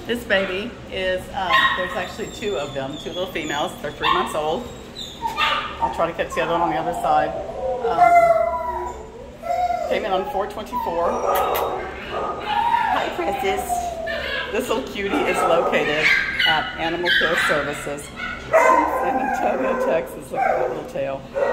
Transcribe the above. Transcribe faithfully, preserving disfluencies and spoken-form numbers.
This baby is, um, there's actually two of them, two little females. They're three months old. I'll try to catch the other one on the other side. Um, came in on four twenty-four. Hi, Princess. This little cutie is located at Animal Care Services in Antonio, Texas. Look at that little tail.